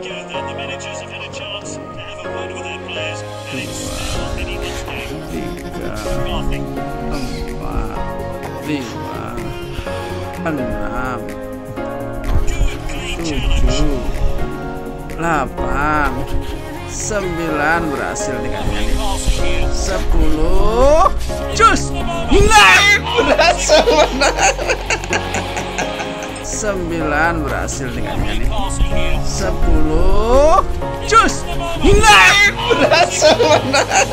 enam, tujuh, 8, 9 berhasil nih kayaknya nih. 10 cus naik berhasil menang. 9 berhasil nih kayaknya nih. 10 cus naik berhasil menang.